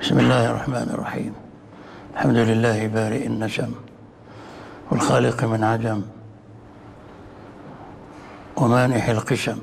بسم الله الرحمن الرحيم. الحمد لله بارئ النسم والخالق من عدم ومانح القسم،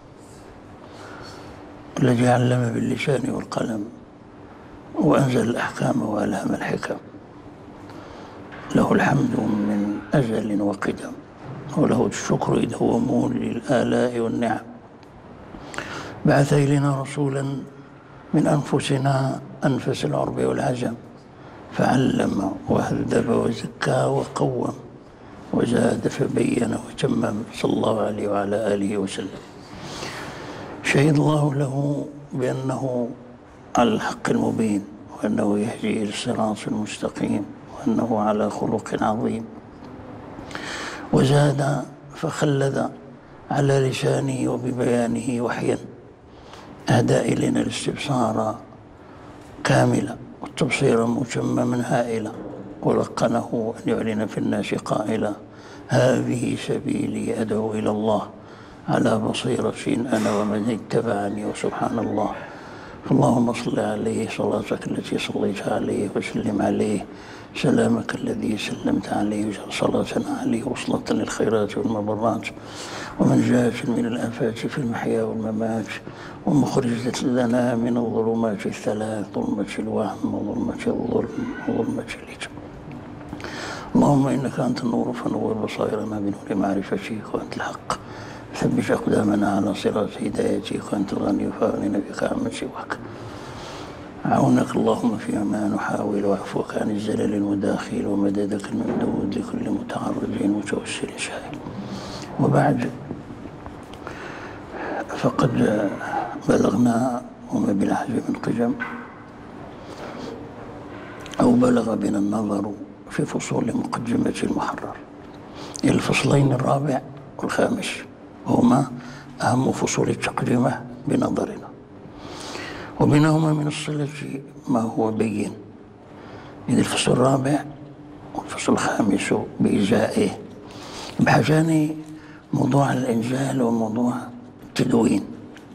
الذي علم باللسان والقلم وأنزل الأحكام وألهم الحكم. له الحمد من أزل وقدم، وله الشكر إذ هو مولي الآلاء والنعم. بعث إلينا رسولا من أنفسنا أنفس العرب والعجم، فعلم وهذب وزكى وقوم وزاد فبين وتمم، صلى الله عليه وعلى آله وسلم. شهد الله له بأنه على الحق المبين، وأنه يهدي إلى الصراط المستقيم، وأنه على خلق عظيم. وزاد فخلد على لسانه وببيانه وحيا، أهدى إلينا الاستبصار كاملا والتبصير متمما هائلا، ولقنه أن يعلن في الناس قائلا: هذه سبيلي أدعو إلى الله على بصيرة أنا ومن اتبعني وسبحان الله. اللهم صل عليه صلاتك التي صليت عليه، وسلم عليه سلامك الذي سلمت عليه، صلاتنا عليه وصلة للخيرات والمبرات، ومنجاة من الآفات في المحيا والممات، ومخرجة لنا من الظلمات الثلاث: ظلمة الوهم وظلمة الظلم وظلمة الإثم. اللهم إنك أنت النور فنور بصائرنا بنور معرفتك، وأنت الحق ثبت أقدامنا على صراط هدايتك، وأنت الغني فأغننا بك عمن سواك. عونك اللهم فيما نحاول، وعفوك عن الزلل المداخل، ومددك الممدود لكل متعرض متوسل سائل. وبعد، فقد بلغنا وما بالعجب من قجم، أو بلغ بنا النظر في فصول مقدمة المحرر إلى الفصلين الرابع والخامس، وهما أهم فصول التقدمة بنظرنا، وبينهما من الصلة ما هو بين، إذ الفصل الرابع والفصل الخامس بإجزائه يبحثان موضوع الإنزال وموضوع التدوين،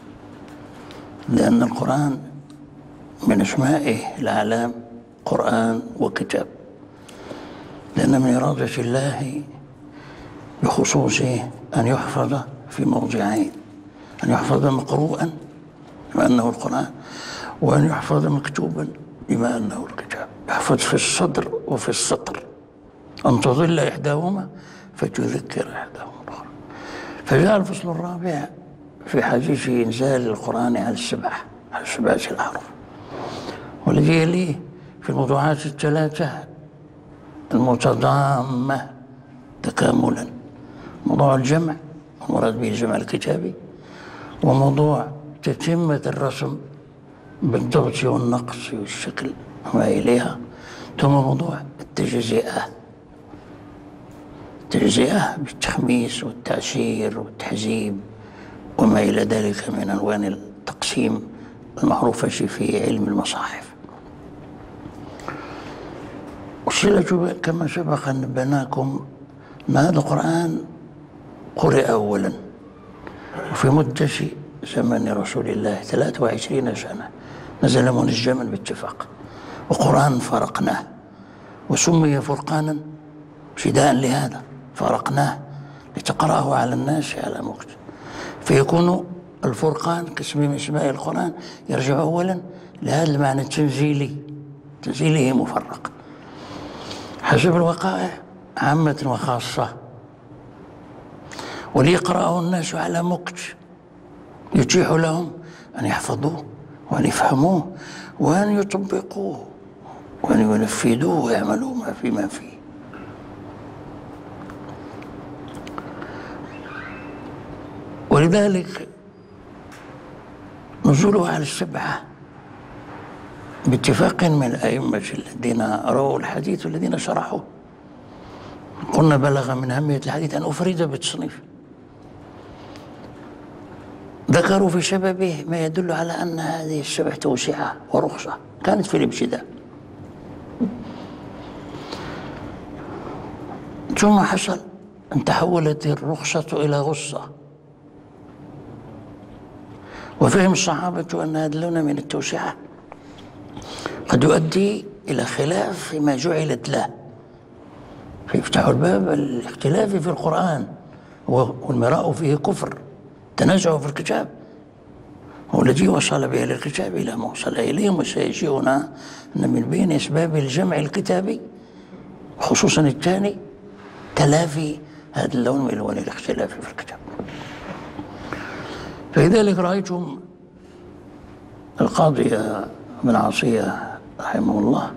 لأن القرآن من أسمائه الأعلام قرآن وكتاب، لأن من إرادة الله بخصوصه أن يحفظ في موضعين: أن يحفظ مقروءا بما أنه القرآن، وأن يحفظ مكتوبا بما أنه الكتاب. يحفظ في الصدر وفي السطر، أن تظل إحداهما فتذكر إحداهما الأخرى. فجاء الفصل الرابع في حديث إنزال القرآن على السبعة الأحرف، والذي يليه في الموضوعات الثلاثة المتضامة تكاملا: موضوع الجمع، المراد به الجمع الكتابي، وموضوع تتمة الرسم بالضبط والنقص والشكل وما إليها، ثم موضوع التجزئة بالتخميس والتعشير والتحزيب وما إلى ذلك من ألوان التقسيم المعروفة في علم المصاحف. والصلة كما سبق أن نبناكم أن هذا القرآن قرئ أولا وفي مدة زمن رسول الله 23 سنة، نزل منجما باتفاق، وقرآن فرقناه، وسمي فرقانا ابتداء لهذا، فرقناه لتقرأه على الناس على مكت، فيكون الفرقان كاسم من اسماء القرآن يرجع أولا لهذا المعنى التنزيلي، تنزيله مفرق حسب الوقائع عامة وخاصة، وليقرأه الناس على مكت يتيح لهم أن يحفظوه وأن يفهموه وأن يطبقوه وأن ينفذوه ويعملوا ما فيه. ولذلك نزوله على السبعة باتفاق من الأئمة الذين رووا الحديث والذين شرحوه. قلنا بلغ من أهمية الحديث أن أفرد بالتصنيف، ذكروا في سببه ما يدل على أن هذه السبع توسعة ورخصة كانت في الابتداء، ثم حصل أن تحولت الرخصة إلى غصة، وفهم الصحابة أن هذا اللون من التوسعة قد يؤدي إلى خلاف فيما جعلت له، فيفتح الباب الاختلاف في القرآن، والمراء فيه كفر، تنازع في الكتاب هو الذي وصل به للكتاب إلى ما وصل إليه. وسيجيئنا أن من بين أسباب الجمع الكتابي خصوصا الثاني تلافي هذا اللون من ألوان الاختلاف في الكتاب. فلذلك رأيتم القاضي ابن عصية رحمه الله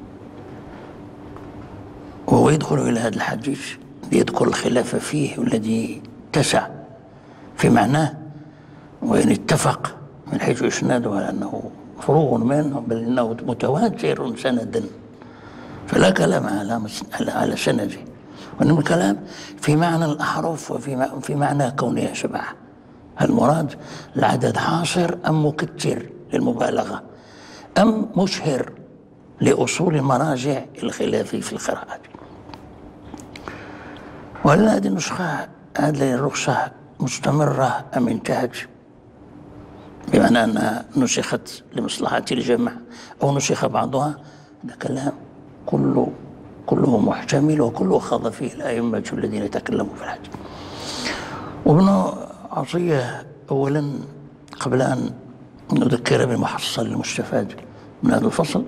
وهو يدخل إلى هذا الحديث يذكر الخلاف فيه والذي اتسع في معناه، وإن اتفق من حيث إسناده على أنه مفروغ منه، بل إنه متواتر سندا، فلا كلام على سنده، وإنما الكلام في معنى الأحرف وفي معنى كونها سبعة. المراد العدد حاصر أم مكتر للمبالغة أم مشهر لأصول مراجع الخلاف في القراءات. وهل هذه النسخة هذه الرخصة مستمرة أم انتهت، بمعنى أنها نسخت لمصلحة الجمع أو نسخ بعضها؟ هذا كلام كله محتمل وكله خاض فيه الأئمة الذين تكلموا في الحديث. وابن عطية أولا قبل أن نذكر بالمحصل المستفاد من هذا الفصل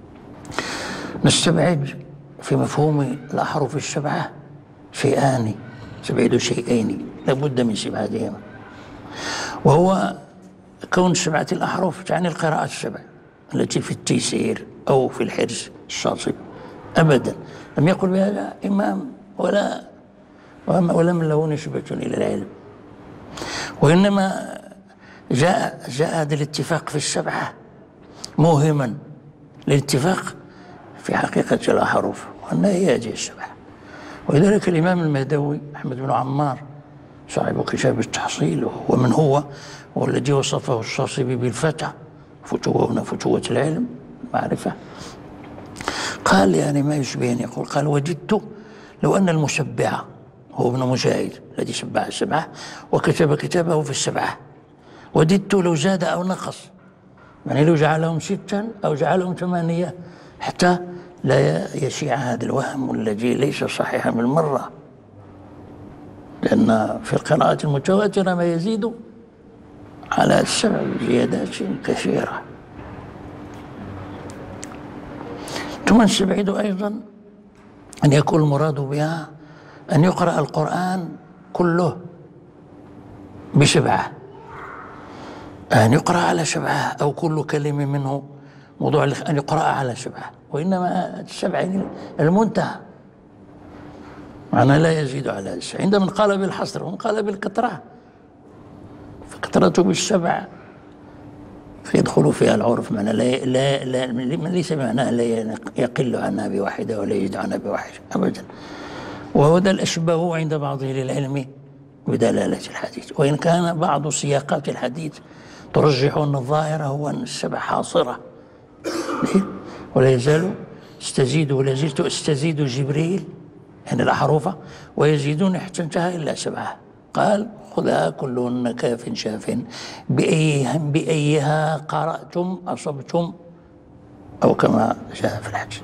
نستبعد في مفهوم الأحرف السبعة شيئان، نستبعد شيئين لابد من استبعادهما، وهو كون سبعة الأحرف تعني القراءات السبع التي في التيسير أو في الحرز الشاطئ. أبدا لم يقل بهذا إمام ولا من له نسبة إلى العلم، وإنما جاء هذا الاتفاق في السبعة موهما للاتفاق في حقيقة الأحرف وأنها هي هذه السبعة. ولذلك الإمام المهدوي أحمد بن عمار صاحب كتاب التحصيل ومن هو والذي وصفه الشاطبي بالفتى فتوة هنا فتوة العلم المعرفة، قال يعني ما يشبهني، يقول قال وجدت لو أن المشبعة هو ابن مجاهد الذي شبع السبعة وكتب كتابه في السبعة، وددت لو زاد أو نقص، يعني لو جعلهم 6 أو جعلهم 8 حتى لا يشيع هذا الوهم الذي ليس صحيحا بالمرة، لأن في القراءات المتواترة ما يزيد على 7 زيادات كثيرة. ثم نستبعد أيضا أن يكون المراد بها أن يقرأ القرآن كله ب7، أن يقرأ على 7 أو كل كلمة منه موضوع أن يقرأ على 7، وإنما 7 المنتهى معنى لا يزيد على 9. عندما قال بالحصر ومن قال بالكثرة، فكثرته ب7 فيدخل فيها العرف معنى ليس معناه لا يقل عنها بواحدة ولا يزيد عنها بواحدة أبدا. وهو ذا الأشبه عند بعض أهل العلم بدلالة الحديث، وإن كان بعض سياقات الحديث ترجح أن الظاهر هو أن 7 حاصرة، ولا يزال استزيد ولا زلت استزيد جبريل يعني الأحرف ويزيدون حتى انتهى إلا 7. قال خذها كلهن كاف شاف بأيها قرأتم أصبتم أو كما جاء في الحديث.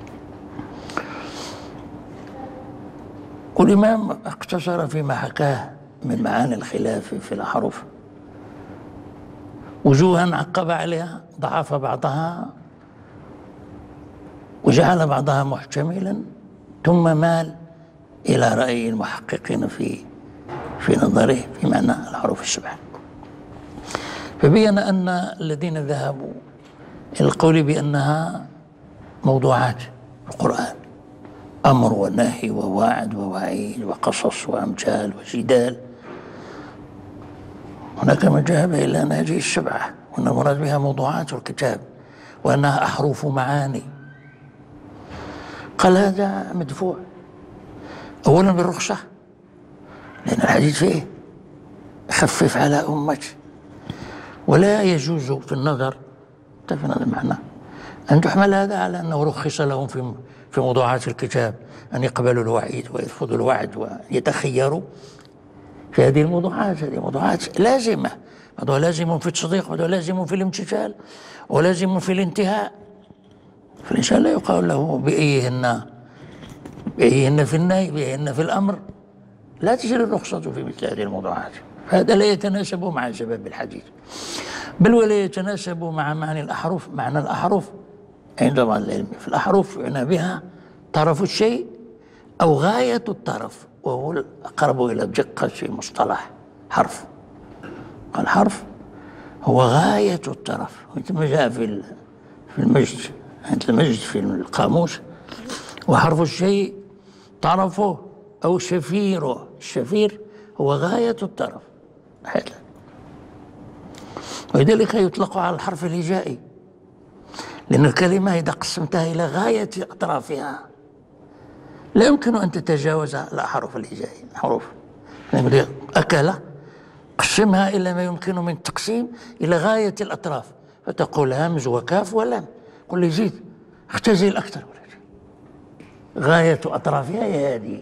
والإمام اقتصر فيما حكاه من معاني الخلاف في الأحرف وجوها عقب عليها، ضعف بعضها وجعل بعضها محتملا، ثم مال إلى رأي المحققين في نظره في معنى الحروف السبع، فبين أن الذين ذهبوا إلى القول بأنها موضوعات القرآن، أمر ونهي ووعد ووعيد وقصص وأمثال وجدال، هناك من ذهب إلى أن هذه 7 وأن المراد بها موضوعات الكتاب وأنها أحرف معاني. قال هذا مدفوع أولا بالرخصة، لأن الحديث فيه خفف على أمته، ولا يجوز في النظر تفهم هذا المعنى أن تحمل هذا على أنه رخص لهم في موضوعات الكتاب أن يقبلوا الوعيد ويرفضوا الوعد ويتخيروا في هذه الموضوعات. هذه موضوعات لازمة، بعضها لازم في التصديق، بعضها لازم في الامتثال، ولازم في الانتهاء، فالإنسان لا يقال له بأيهن في النهي بأيهن في الأمر، لا تجري الرخصة في مثل هذه الموضوعات. هذا لا يتناسب مع سبب الحديث، بل ولا يتناسب مع معنى الأحرف. معنى الأحرف عند بعض العلم في الأحرف يعنى بها طرف الشيء أو غاية الطرف، وهو الأقرب إلى الدقة في مصطلح حرف. الحرف هو غاية الطرف، مثل ما جاء في المجد، عند المجد في القاموس: وحرف الشيء طرفه أو شفيره. الشفير هو غاية الطرف هذا، ولذلك يطلق على الحرف الهجائي، لأن الكلمة إذا قسمتها إلى غاية أطرافها لا يمكن أن تتجاوز الأحرف الهجائية. الحروف أكل قسمها إلى ما يمكن من التقسيم إلى غاية الأطراف، فتقول همز وكاف ولام، قل لي زيد اختزل أكثر، غاية أطرافها هي هذه.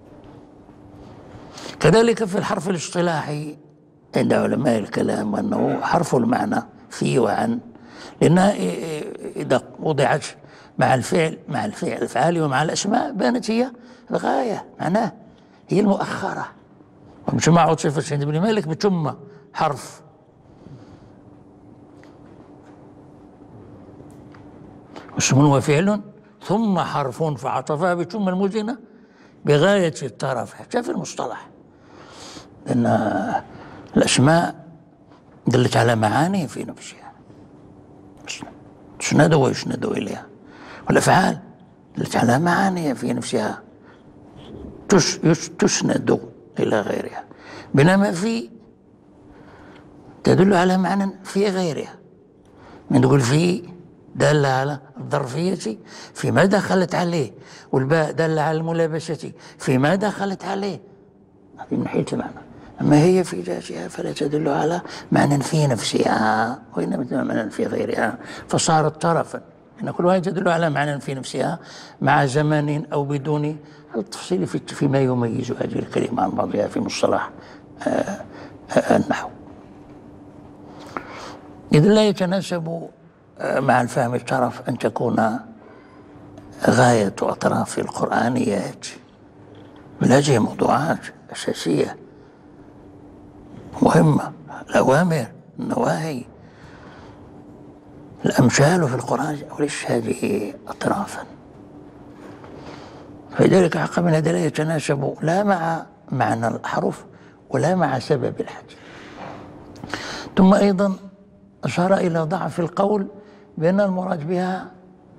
كذلك في الحرف الاصطلاحي عند علماء الكلام أنه حرف المعنى في وعن، لأنها إذا وضعت مع الفعل الأفعال ومع الأسماء بانت هي الغاية، معناه هي المؤخرة. ومجمع عطفت عند ابن مالك بثم حرف، اسم وفعل ثم حرف فعطفها بثم المزنة بغاية الطرف، حتى في المصطلح، لأن الأسماء دلت على معاني في نفسها تسند ويسند إليها، والأفعال دلت على معاني في نفسها تسند إلى غيرها، بينما في تدل على معنى في غيرها. من تقول في دل على الظرفية فيما دخلت عليه، والباء دل على الملابسة فيما دخلت عليه، هذه من حيث المعنى. أما هي في ذاتها فلا تدل على معنى في نفسها، وإنما تدل على معنى في غيرها، فصارت طرفا. إن كل واحد تدل على معنى في نفسها مع زمان أو بدون التفصيل فيما يميز هذه الكلمة عن بعضها في مصطلح النحو. إذا لا يتناسب مع الفهم الطرف أن تكون غاية أطراف القرآنيات، بل هذه موضوعات أساسية مهمة، الأوامر النواهي الأمثال في القرآن وليس هذه أطرافا. فلذلك حق من هذا لا يتناسب لا مع معنى الأحرف ولا مع سبب الحديث. ثم أيضا أشار إلى ضعف القول بأن المراد بها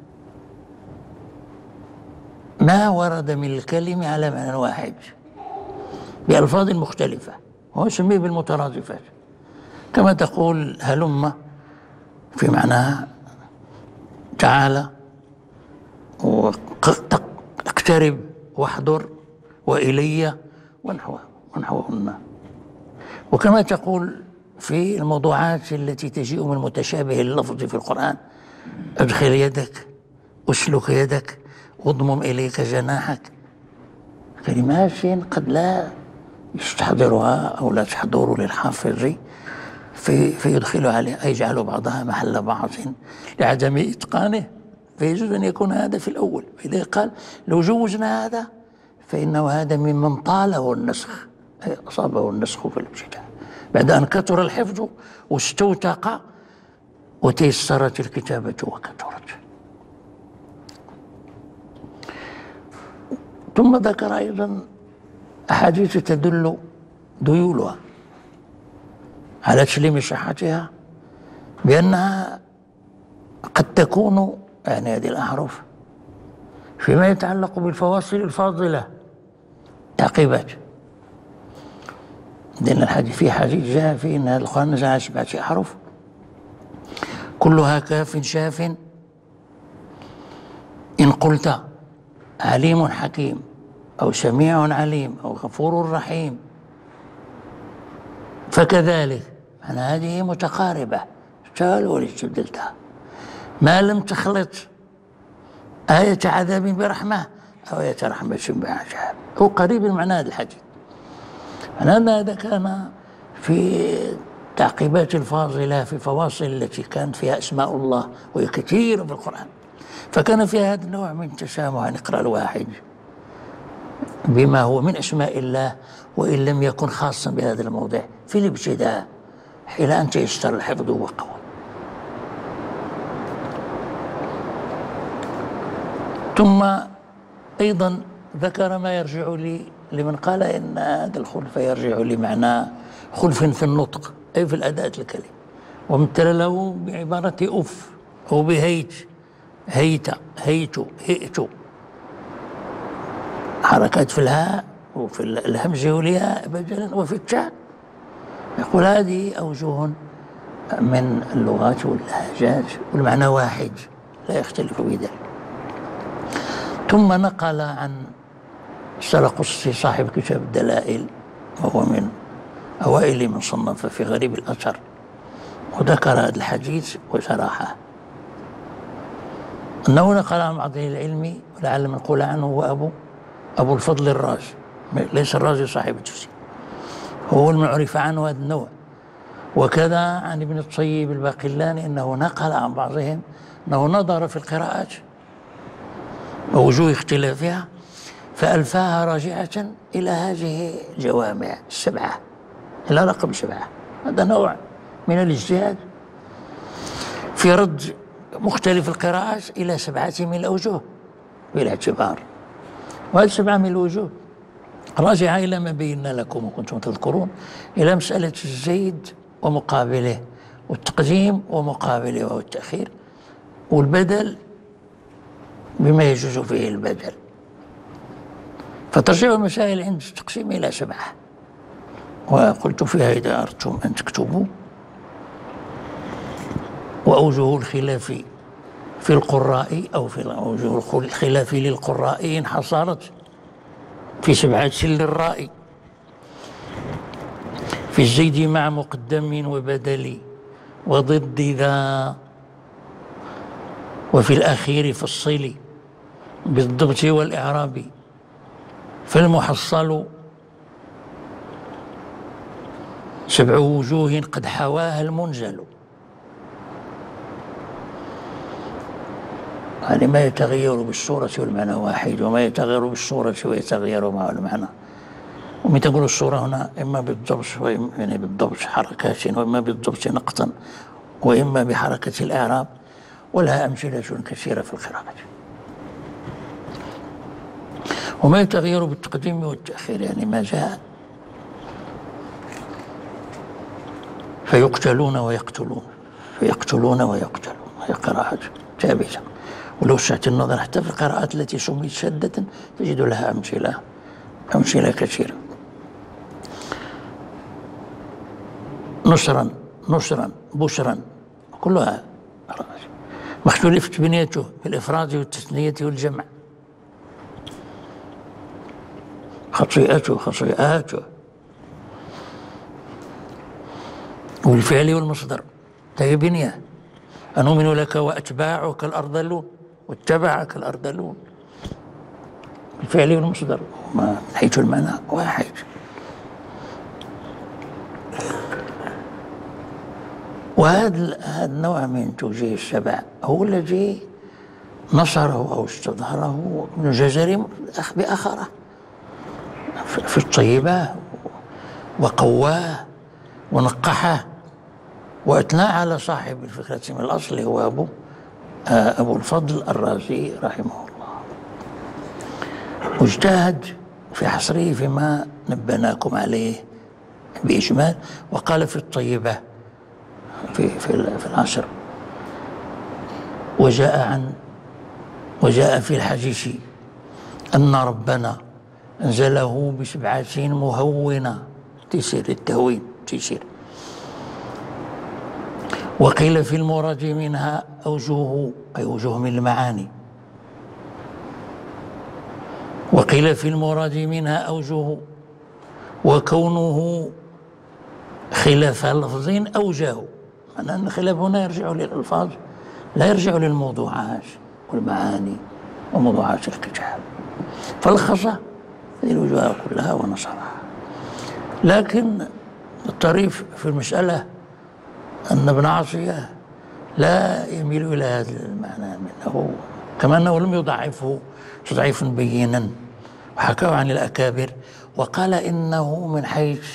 ما ورد من الكلمة على معنى واحد بألفاظ مختلفة، وهو يسميه بالمترادفات، كما تقول هلم في معناها تعالى، واقترب واحضر وإلي ونحوهن. وكما تقول في الموضوعات التي تجيء من متشابه اللفظ في القرآن: أدخل يدك، أسلك يدك، واضمم إليك جناحك. كلمات قد لا يستحضرها أو لا تحضر للحافظ فيدخل عليه، يجعل بعضها محل بعض لعدم إتقانه، فيجوز أن يكون هذا في الأول. فإذا قال لو جوزنا هذا فإنه هذا ممن طاله النسخ، أي أصابه النسخ في الابتداء بعد أن كثر الحفظ واستوثق وتيسرت الكتابة وكثرت. ثم ذكر أيضا أحاديث تدل ديولها على تسليم صحتها بأنها قد تكون، يعني هذه الأحرف، فيما يتعلق بالفواصل الفاضلة تعقيبات. لأن الحديث في حديث جاء فيه أن هذا القرآن نزل على 7 أحرف كلها كاف شاف، إن قلت عليم حكيم أو سميع عليم أو غفور رحيم فكذلك. معنى هذه متقاربة، تعالوا واستبدلتها، ما لم تخلط آية عذاب برحمة أو آية رحمة بعذاب، هو قريب من معنى هذا الحديث. هذا كان في تعقيبات الفاضلة في فواصل التي كانت فيها أسماء الله وهي كثير في القرآن، فكان في هذا النوع من التسامح أن يقرأ الواحد بما هو من أسماء الله وإن لم يكن خاصا بهذا الموضع في الابتداء إلى أن تيسر الحفظ وقوى. ثم أيضا ذكر ما يرجع لمن قال إن هذا الخلف يرجع لمعنى خلف في النطق أي في الأداء الكلمة، ومثل له بعبارة أف أو بهيت، هيت، هيت، هئت، حركات في الهاء وفي الهمزة والياء بدلا وفي التاء. يقول هذه أوجه من اللغات واللهجات والمعنى واحد لا يختلف بذلك. ثم نقل عن السرقسطي صاحب كتاب الدلائل، وهو من أوائل من صنف في غريب الأثر، وذكر هذا الحديث وشرحه، أنه نقل عن بعض العلم ولعل من قول عنه هو أبو الفضل الرازي، ليس الرازي صاحب التفسير، هو المعرف عنه هذا النوع. وكذا عن ابن الطيب الباقلاني أنه نقل عن بعضهم أنه نظر في القراءات ووجوه اختلافها فألفاها راجعة إلى هذه الجوامع السبعة، إلى رقم 7. هذا نوع من الاجتهاد في رد مختلف القراءات إلى 7 من الأوجه بالاعتبار. وهذه 7 من الوجوه راجعة إلى ما بينا لكم وكنتم تذكرون، إلى مسألة الزيد ومقابله، والتقديم ومقابله وهو التأخير، والبدل بما يجوز فيه البدل. فترجع المسائل عند التقسيم إلى 7. وقلت فيها إذا أردتم أن تكتبوا وأوجه الخلاف في القراء أو في أوجه الخلاف للقراء انحصرت في 7 للراء، في الزيد مع مقدم وبدل وضد ذا، وفي الأخير في الصل بالضبط والإعراب، فالمحصل 7 وجوه قد حواها المنزل. يعني ما يتغير بالصورة والمعنى واحد، وما يتغير بالصورة ويتغير مع المعنى. ومن تقول الصورة هنا إما بالضبط يعني بالضبط حركات، وإما بالضبط نقطا، وإما بحركة الإعراب، ولها أمثلة كثيرة في القراءة. وما يتغير بالتقديم والتأخير يعني ما جاء، فيقتلون ويقتلون، فيقتلون ويقتلون، هي قراءة ثابتة. ولو سعت النظر حتى في القراءات التي سميت شدة تجد لها أمثلة كثيرة. نصرا، نصرا، بشرا، كلها ما اختلفت بنيته بالإفراد والتثنية والجمع. خطيئته، خطيئاته، والفعل والمصدر هي بنية. أنؤمن لك وأتباعك الأرذلون، واتبعك الأرذلون، الفعل والمصدر من حيث المعنى واحد. وهذا النوع من توجيه السبع هو الذي نصره أو استظهره ابن الجزري بأخره في الطيبة، وقواه ونقحه، وأثنى على صاحب الفكرة من الأصل هو أبو الفضل الرازي رحمه الله، واجتهد في حصره فيما نبناكم عليه بإجمال. وقال في الطيبة في العشر: وجاء في الحديث أن ربنا أنزله ب7 مهونة، تيسير التهوين تيسير. وقيل في المراد منها أوجه، أي وجوه من المعاني. وقيل في المراد منها أوجه، وكونه خلاف لفظ أوجه، معنى أن الخلاف هنا يرجع للألفاظ لا يرجع للموضوعات والمعاني وموضوعات الكتاب. فلخص هذه الوجوه كلها ونصرها. لكن الطريف في المسألة أن ابن عطية لا يميل إلى هذا المعنى، منه كما أنه لم يضعفه تضعيفا بينا، وحكاه عن الأكابر وقال إنه من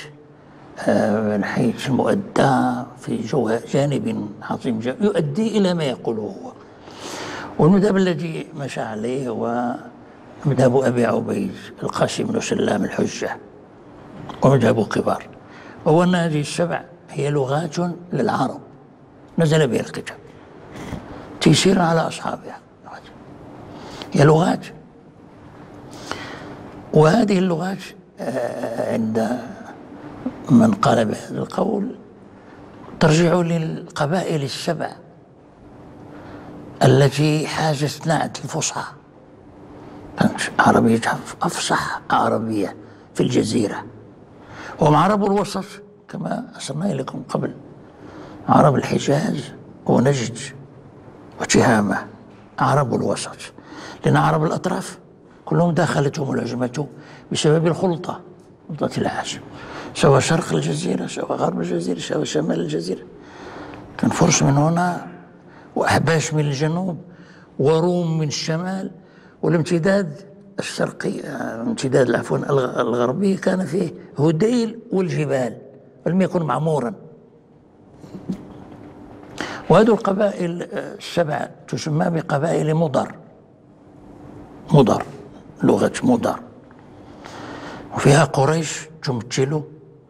حيث المؤدى في جانب عظيم يؤدي إلى ما يقوله هو. والمذهب الذي مشى عليه هو مذهب أبي عبيد القاسم بن سلام الحجة، ومذهب كبار، وهو أن هذه السبع هي لغات للعرب نزل بها الكتاب تيسيرا على أصحابها، هي لغات. وهذه اللغات عند من قال بهذا القول ترجع للقبائل السبع التي حازت نعت الفصحى، كانت عربيتها أفصح عربية في الجزيرة. وهم عرب الوسط كما أشرنا إليكم قبل، عرب الحجاز ونجد وتهامة عرب الوسط، لأن عرب الأطراف كلهم داخلتهم العجمة بسبب خلطة العجم، سواء شرق الجزيرة سواء غرب الجزيرة سواء شمال الجزيرة. كان فرس من هنا وأحباش من الجنوب وروم من الشمال، والامتداد الشرقي امتداد عفوا الغربي كان فيه هديل والجبال ولم يكن معمورا. وهذه القبائل السبع تسمى بقبائل مضر، لغة مضر، وفيها قريش تمثل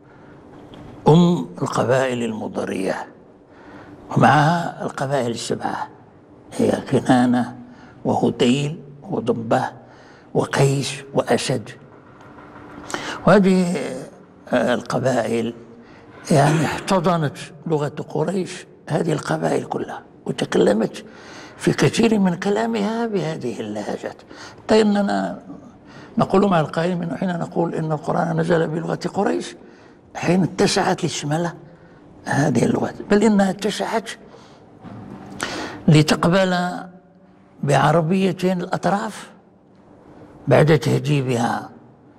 القبائل المضرية، ومعها القبائل السبعة هي كنانة وهذيل وضبة وقيس وأسد. وهذه القبائل يعني احتضنت لغة قريش هذه القبائل كلها، وتكلمت في كثير من كلامها بهذه اللهجات، حتى إننا نقول مع القائل منه حين نقول إن القرآن نزل بلغة قريش حين اتسعت لتشمل هذه اللغات، بل إنها اتسعت لتقبل بعربية الأطراف بعد تهذيبها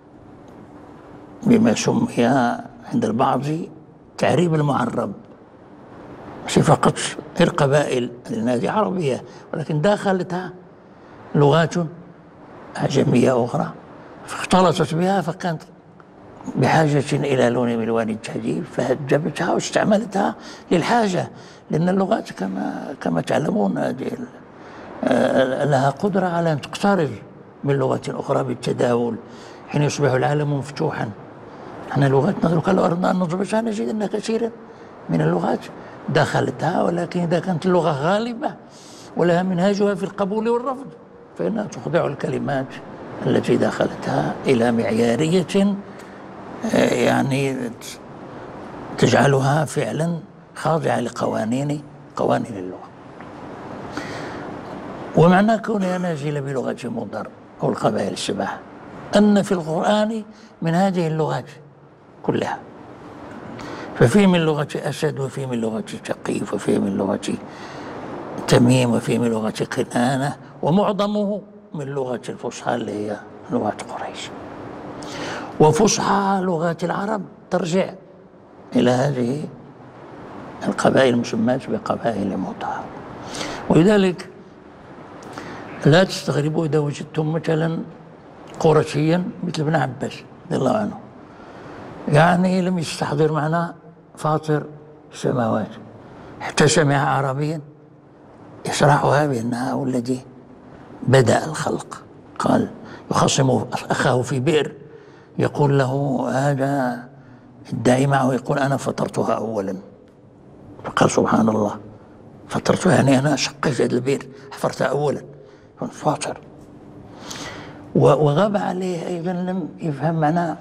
بما سمي عند البعض تعريب المعرب، مش فقط القبائل هذه عربية ولكن داخلتها لغات أعجمية أخرى فاختلطت بها، فكانت بحاجة إلى لون من ألوان التهذيب فهذبتها واستعملتها للحاجة، لأن اللغات كما تعلمون لها قدرة على أن تقترب من لغة أخرى بالتداول حين يصبح العالم مفتوحا. احنا لغتنا لو أردنا أن نضبطها نجد أن كثيرا من اللغات دخلتها، ولكن إذا كانت اللغة غالبة ولها منهاجها في القبول والرفض فإنها تخضع الكلمات التي دخلتها إلى معيارية يعني تجعلها فعلا خاضعة لقوانين اللغة. ومعنى كونها نازلة بلغة مضر أو القبائل السبع أن في القرآن من هذه اللغات كلها، ففيه من لغة أسد وفيه من لغة ثقيف وفيه من لغة تميم وفيه من لغة كنانة، ومعظمه من لغة الفصحى اللي هي لغة قريش. وفصحى لغات العرب ترجع إلى هذه القبائل المسماة بقبائل مضر. ولذلك لا تستغربوا إذا وجدتم مثلا قرشيا مثل ابن عباس رضي الله عنه، يعني لم يستحضر معنا فاطر السماوات حتى سمع عربيا يشرحها بأنها هو الذي بدأ الخلق. قال يخصم أخاه في بئر يقول له هذا الداعي معه يقول أنا فطرتها أولا، فقال سبحان الله فطرتها يعني أنا شقيت هذا البئر حفرتها أولا فاطر. وغاب عليه أيضا لم يفهم معنى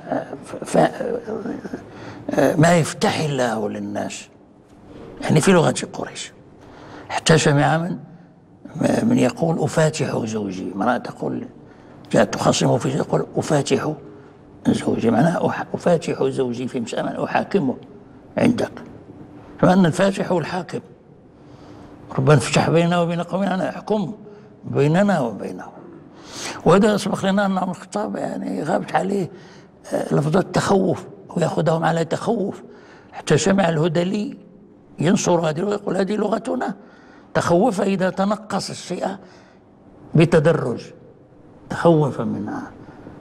ما يفتح الله للناس يعني في لغة قريش، حتى سمع من يقول أفاتح زوجي، امرأة تقول جاءت تخاصمه في يقول أفاتح زوجي، معناها أفاتح زوجي في مسألة أحاكمه عندك، فأن الفاتح هو الحاكم، ربنا افتح بيننا وبين قومنا أنا أحكم بيننا وبينهم. وهذا سبق لنا أن عمر الخطاب يعني غابت عليه لفظة التخوف ويأخذهم على تخوف، حتى سمع الهدلي ينصر هذه اللغة يقول هذه لغتنا، تخوف إذا تنقص الشيء بتدرج تخوف منها،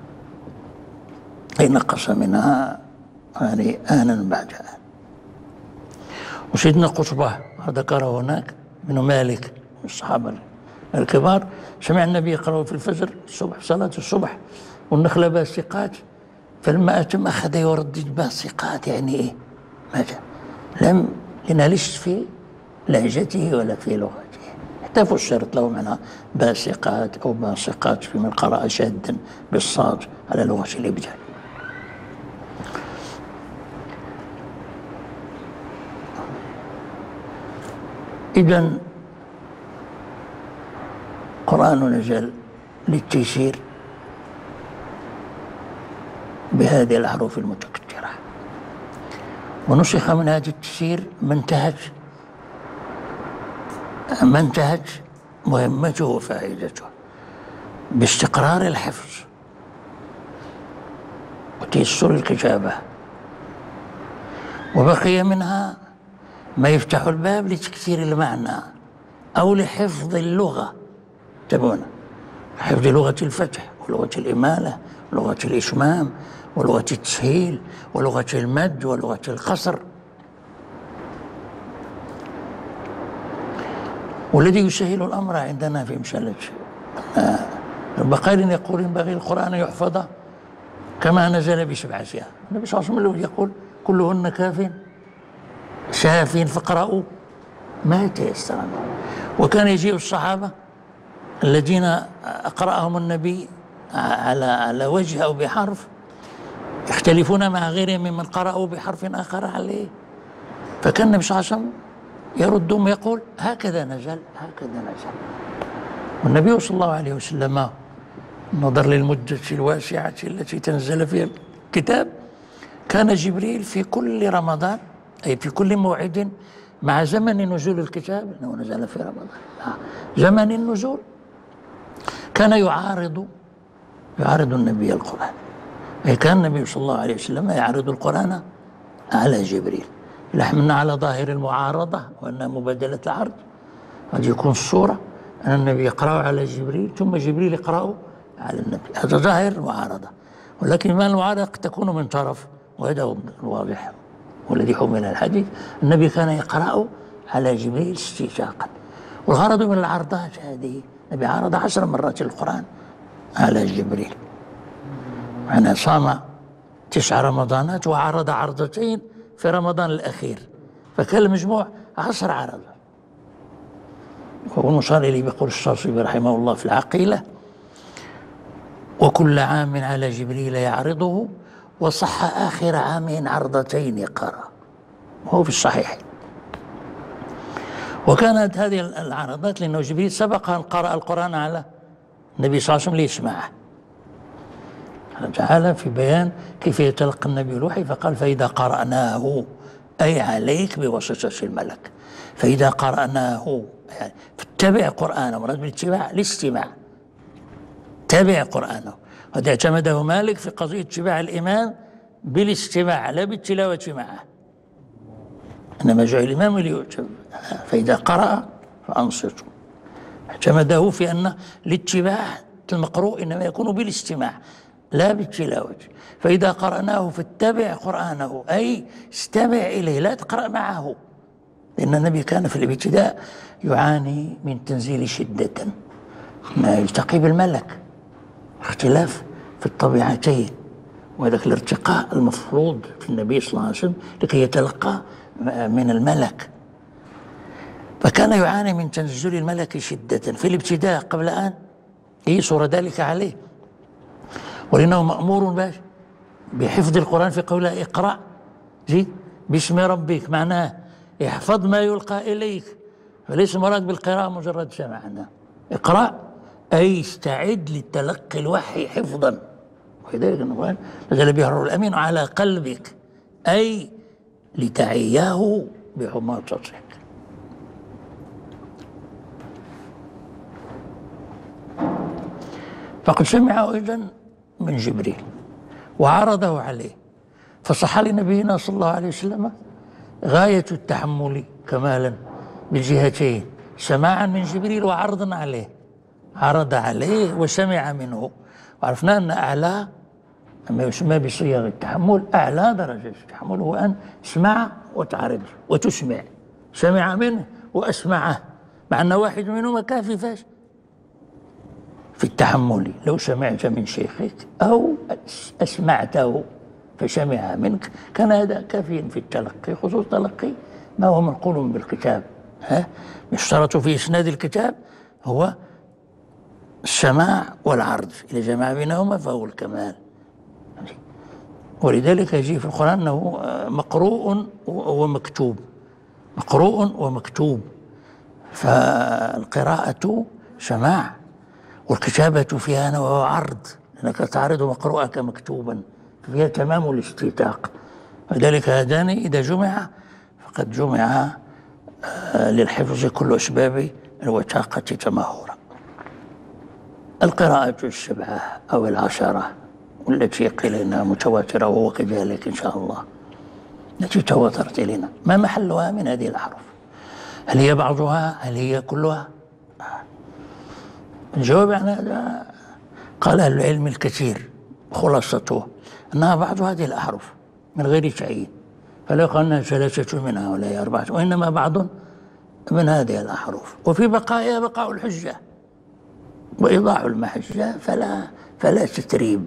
أي نقص منها يعني آنا بعد آن. وسيدنا قطبة ذكره هناك بن مالك من الصحابة الكبار، سمع النبي يقرأ في الفجر الصبح صلاة الصبح والنخلة باسقات، فلما أتم أخذ يردد باسقات يعني إيه؟ ماذا؟ لم ينالش في لهجته ولا في لغته، حتى فسرت له منها باسقات أو باسقات في من قرأ شادا بالصاد على لغة الإبدال. إذن القرآن نزل للتيسير بهذه الأحرف المتكررة، ونسخ من هذا التيسير ما انتهت مهمته وفائدته باستقرار الحفظ وتيسر الكتابة، وبقي منها ما يفتح الباب لتكثير المعنى أو لحفظ اللغة. تبون حفظ لغة الفتح ولغة الإمالة ولغة الإشمام ولغة التسهيل ولغة المد ولغة القصر. والذي يسهل الأمر عندنا في مسألة البقال يقول ينبغي القرآن يحفظ كما نزل ب7 أشياء. النبي صلى الله عليه وسلم يقول كلهن كاف شافين فاقرأوا ما تيسر. وكان يجيء الصحابة الذين أقرأهم النبي على وجه أو بحرف يختلفون مع غيرهم ممن قرأوا بحرف آخر عليه، فكان النبي صلى الله عليه وسلم يردهم يقول هكذا نزل هكذا نزل. والنبي صلى الله عليه وسلم نظر للمدة الواسعة التي تنزل فيها الكتاب، كان جبريل في كل رمضان أي في كل موعد مع زمن نزول الكتاب، أنه نزل في رمضان زمن النزول، كان يعارض النبي القرآن. أي كان النبي صلى الله عليه وسلم يعرض القرآن على جبريل، لحملنا على ظاهر المعارضة وأنها مبادلة العرض. قد يكون الصورة أن النبي يقرأ على جبريل ثم جبريل يقرأ على النبي، هذا ظاهر المعارضة، ولكن ما المعارضة قد تكون من طرف، وهذا الواضح والذي حمل الحديث. النبي كان يقرأ على جبريل استيثاقا، والغرض من العرضات هذه النبي عرض 10 مرات القرآن على جبريل، أنا صام 9 رمضانات وعرض عرضتين في رمضان الأخير، فكان المجموع 10 عرض. والمصاري بيقول الشاطبي رحمه الله في العقيلة وكل عام على جبريل يعرضه وصح آخر عام عرضتين قرأ، وهو في الصحيح. وكانت هذه العرضات لأنه جبريل سبق أن قرأ القرآن على النبي صلى الله عليه وسلم ليسمعه. قال تعالى في بيان كيف يتلقى النبي الوحي فقال فإذا قرأناه أي عليك بواسطة الملك، فإذا قرأناه يعني فاتبع قرآنه، مراد بالاتباع الاستماع، تابع قرآنه. هذا اعتمده مالك في قضية اتباع الإمام بالاستماع لا بالتلاوة معه، إنما جاء الإمام ليؤتم، فإذا قرأ فأنصتوا. اعتمده في أن الاتباع المقروء إنما يكون بالاستماع لا بالتلاوة. فإذا قرأناه فاتبع قرآنه أي استمع إليه لا تقرأ معه، لأن النبي كان في الابتداء يعاني من تنزيل شدة ما يلتقي بالملك، اختلاف في الطبيعتين، وذلك الارتقاء المفروض في النبي صلى الله عليه وسلم لكي يتلقى من الملك، فكان يعاني من تنزل الملك شدة في الابتداء قبل أن يصر ذلك عليه. ولأنه مأمور بحفظ القرآن في قوله اقرأ زيد باسم ربك، معناه احفظ ما يلقى إليك، فليس مراد بالقراءة مجرد سمعنا، اقرأ أي استعد لتلقي الوحي حفظا، ولذلك القرآن نزل به الروح الأمين على قلبك أي لتعياه بحماطتك. فقد سمعه إذن من جبريل وعرضه عليه، فصح لنبينا صلى الله عليه وسلم غاية التحمل كمالا بالجهتين، سماعا من جبريل وعرضا عليه عرض عليه وسمع منه. وعرفنا أن أعلى ما يسمى بصيغ التحمل، أعلى درجة التحمل هو أن تسمع وتعرض وتسمع. سمع منه وأسمعه، مع أن واحد منهما كافي في التحمل. لو سمعت من شيخك أو أسمعته فسمع منك كان هذا كافيا في التلقي، خصوص تلقي ما هو منقول بالكتاب. يشترط في إسناد الكتاب هو السماع والعرض، إذا جمع بينهما فهو الكمال. ولذلك يجي في القرآن أنه مقروء ومكتوب، مقروء ومكتوب. فالقراءة سماع، والكتابة فيها نوع عرض، لأنك تعرض مقروءك مكتوبا، فيها تمام الاستيثاق. ولذلك هذان إذا جمع فقد جمع للحفظ كل أسباب الوثاقة تمهرا. القراءة السبعة أو العشرة والتي قيل إنها متواترة وهو كذلك إن شاء الله، التي تواترت إلينا، ما محلها من هذه الأحرف؟ هل هي بعضها؟ هل هي كلها؟ الجواب عن هذا قال أهل العلم الكثير، خلاصته أنها بعض هذه الأحرف من غير تعيين، فلا يقال أنها ثلاثة منها ولا هي أربعة، وإنما بعض من هذه الأحرف. وفي بقائها بقاء الحجة وإيضاح المحجة، فلا تتريب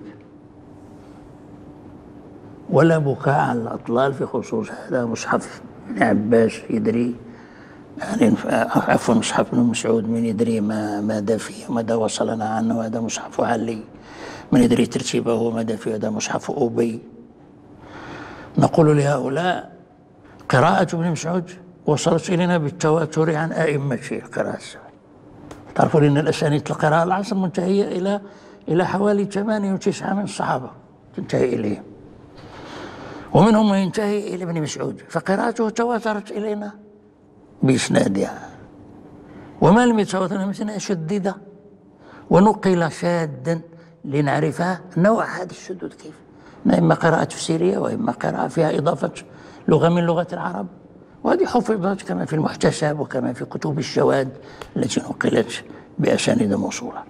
ولا بكاء على الأطلال في خصوص هذا مصحف ابن عباس يدري، يعني عفوا مصحف ابن مسعود من يدري ماذا فيه وماذا وصلنا عنه، هذا مصحف علي من يدري ترتيبه وماذا فيه، هذا مصحف أبي. نقول لهؤلاء قراءة ابن مسعود وصلت إلينا بالتواتر عن أئمة القراءة السبع. تعرفون أن الأسانيد القراءة العصر منتهية إلى حوالي 8 و9 من الصحابة تنتهي إليهم، ومنهم من ينتهي إلى ابن مسعود، فقراءته تواترت إلينا بإسنادها. وما لم يتواتر مثلنا شدد ونقل شادا لنعرفها نوع هذا الشذوذ كيف، إما قراءة تفسيرية وإما قراءة فيها إضافة لغة من لغة العرب، وهذه حفظت كما في المحتسب وكما في كتب الشواذ التي نقلت بأسانيد موصولة.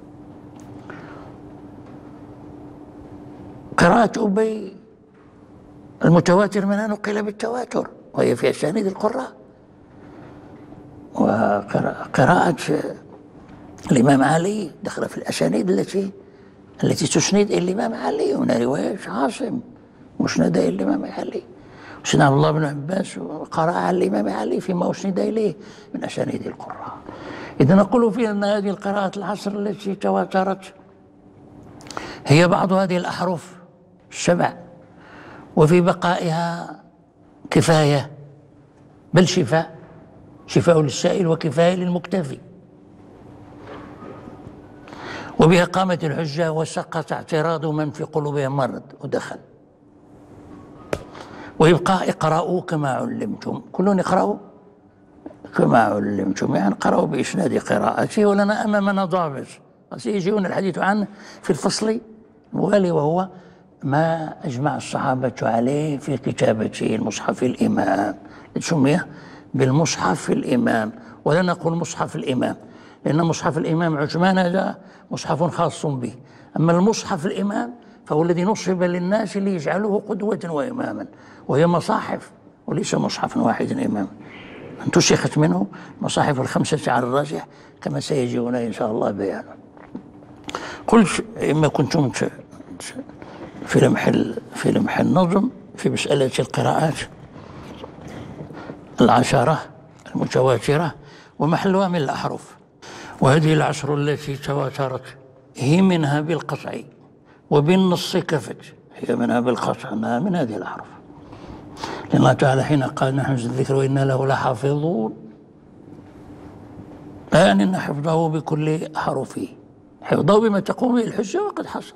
قراءة أبي المتواتر منها نقل بالتواتر وهي في أسانيد القراء. وقراءة الإمام علي دخل في الأسانيد التي تسند إلى الإمام علي. هنا رواية عاصم مسندة إلى الإمام علي، وسيدنا عبد الله بن عباس قرأ على الإمام علي فيما أسند إليه من أسانيد القراء. إذا نقول فيها أن هذه القراءات العصر التي تواترت هي بعض هذه الأحرف السبع، وفي بقائها كفاية بل شفاء للسائل وكفاية للمكتفي. وبها قامت الحجة وسقط اعتراض من في قلوبهم مرض ودخل. ويبقى اقرأوا كما علمتم، كلهم يقرأوا كما علمتم، يعني قرأوا بإسناد قراءته، ولنا أمامنا ضابط سيجيون الحديث عنه في الفصل الموالي، وهو ما أجمع الصحابة عليه في كتابة المصحف الإمام، سمي بالمصحف الإمام. ولا نقول مصحف الإمام لأن مصحف الإمام عثمان هذا مصحف خاص به، أما المصحف الإمام فهو الذي نصب للناس ليجعلوه قدوة وإماما، وهي مصاحف وليس مصحف واحد إمام. انتسخت منه مصاحف الخمسة على الراجح كما سيجي هنا إن شاء الله بيانه. قلت إما كنتم في لمح النظم في مسألة القراءات العشرة المتواترة ومحلها من الأحرف. وهذه العشر التي تواترت هي منها بالقطع وبالنص كفت، هي منها بالقطع أنها من هذه الأحرف، لأن الله تعالى حين قال نحن الذكر وإنا له لحافظون، لا يعني أن حفظه بكل حرفه، حفظه بما تقوم به الحجة وقد حصل.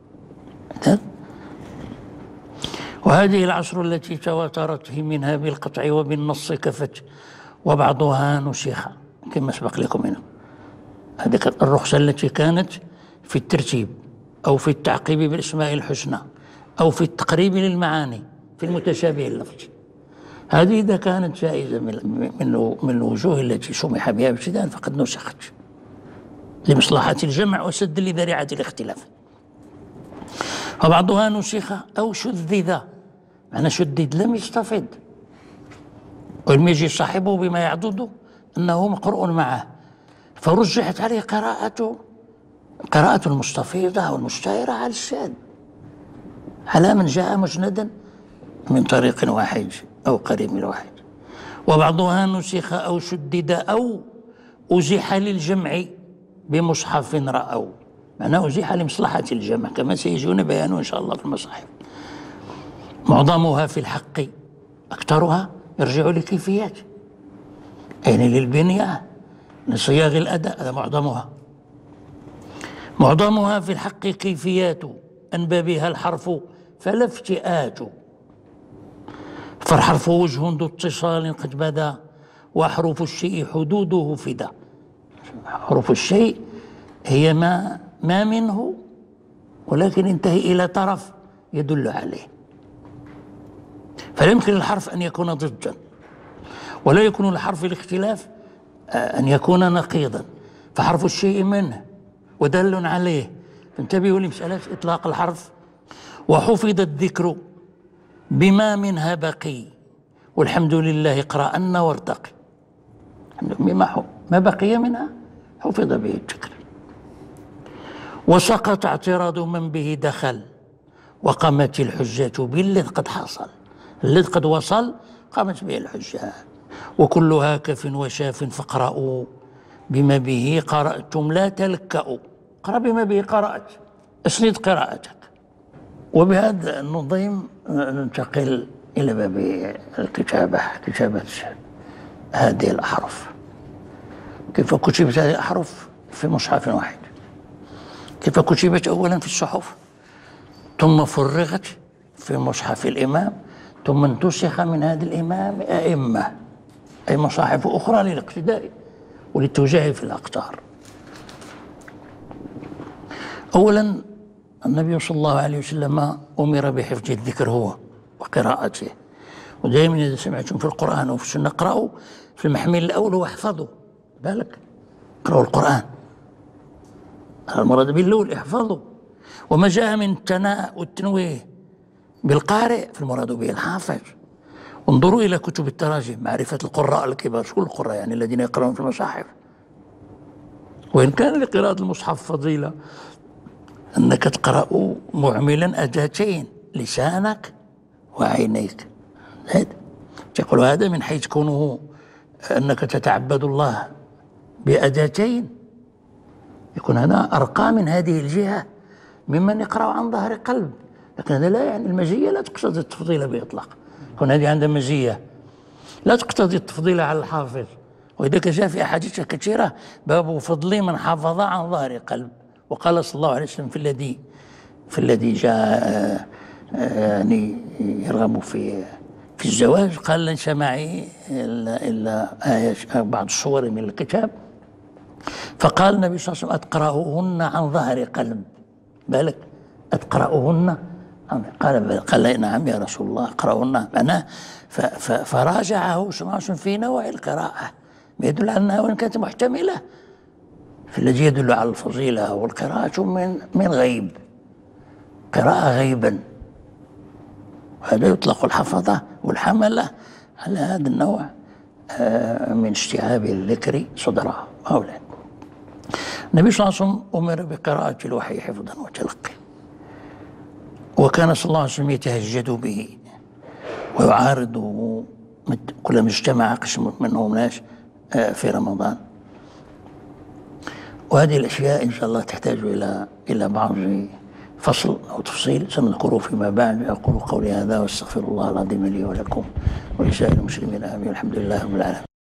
وهذه العشر التي تواترت هي منها بالقطع وبالنص كفت، وبعضها نسخ كما سبق لكم هنا. هذه الرخصة التي كانت في الترتيب أو في التعقيب بالأسماء الحسنى أو في التقريب للمعاني في المتشابه اللفظي، هذه إذا كانت جائزة من الوجوه التي سمح بها ابتداء فقد نسخت. لمصلحة الجمع وسد لذريعة الاختلاف. وبعضها نسخ أو شذذ، معنى شدد لم يستفد، ولم يجي صاحبه بما يعضد أنه مقروء معه، فرجحت عليه قراءة المستفيضة والمشتهرة على الشاذ، على من جاء مسندا من طريق واحد أو قريب من واحد. وبعضها نسخ أو شدد أو أزيح للجمع بمصحف رأوا، معناه أزيح لمصلحة الجمع كما سيجون بيانه إن شاء الله في المصاحف. معظمها في الحق، أكثرها يرجع لكيفيات، يعني للبنية لصياغ الأداء، هذا معظمها. معظمها في الحق كيفيات أنبى بها الحرف فلا افتئات، فالحرف وجه ذو اتصال قد بدا، وحروف الشيء حدوده فدا. حروف الشيء هي ما منه ولكن انتهي إلى طرف يدل عليه، فلا يمكن للحرف أن يكون ضدا، ولا يكون لحرف الاختلاف أن يكون نقيضا، فحرف الشيء منه ودل عليه. فانتبهوا لمسألة إطلاق الحرف. وحفظ الذكر بما منها بقي، والحمد لله اقرأن وارتقي. بما ما بقي منها حفظ به الذكر. وسقط اعتراض من به دخل، وقامت الحجة بالذي قد حصل، الذي قد وصل قامت به الحجة. وكلها كف وشاف فاقرأوا، بما به قرأتم لا تلكأوا. اقرأ بما به قرأت، اسند قراءتك. وبهذا النظيم ننتقل إلى باب الكتابة، كتابة هذه الأحرف. كيف كتبت هذه الأحرف في مصحف واحد؟ كيف كتبت أولا في الصحف، ثم فرغت في مصحف الإمام، ثم انتسخ من هذا الإمام أئمة، أي مصاحف أخرى للاقتداء وللتوجيه في الأقطار. أولا النبي صلى الله عليه وسلم أمر بحفظ الذكر هو وقراءته، ودائما إذا سمعتم في القرآن وفي السنة اقرأوا في المحمل الأول واحفظوا، بالك اقرأوا القرآن، المراد بالأول احفظوا. وما جاء من الثناء والتنويه بالقارئ فالمراد به الحافظ. انظروا إلى كتب التراجم، معرفة القراء الكبار، شكون القراء؟ يعني الذين يقرؤون في المصاحف. وإن كان لقراءة المصحف فضيلة أنك تقرأ معملا أداتين، لسانك وعينيك. تقول هذا من حيث كونه أنك تتعبد الله بأداتين، يكون هذا أرقى من هذه الجهة ممن يقرأ عن ظهر قلب. لكن هذا لا يعني المزية لا تقتضي التفضيل بإطلاق، يكون هذه عندها مزية لا تقتضي التفضيل على الحافظ. وإذا جاء في أحاديث كثيرة باب فضل من حافظ عن ظهر قلب. وقال صلى الله عليه وسلم في الذي جاء يعني يرغب في الزواج، قال ليس معي إلا آية بعض الصور من الكتاب، فقال النبي صلى الله عليه وسلم أتقرأهن عن ظهر قلب، بالك أتقرأهن؟ قال نعم يا رسول الله أقرأهن، معناه فراجعه صلى الله عليه وسلم في نوع القراءة، يدل على أنها وإن كانت محتملة فالذي يدل على الفضيلة والقراءة من غيب، قراءة غيبا. وهذا يطلق الحفظة والحملة على هذا النوع من استيعاب الذكر صدرها. هؤلاء النبي صلى الله عليه وسلم أمر بقراءة الوحي حفظا وتلقي، وكان صلى الله عليه وسلم يتهجد به ويعارضه كلما اجتمع قسم منهم ناس في رمضان. وهذه الأشياء إن شاء الله تحتاج إلى بعض فصل أو تفصيل سنذكره فيما بعد. أقول قولي هذا واستغفر الله العظيم لي ولكم ولسائر المسلمين آمين. الحمد لله رب العالمين.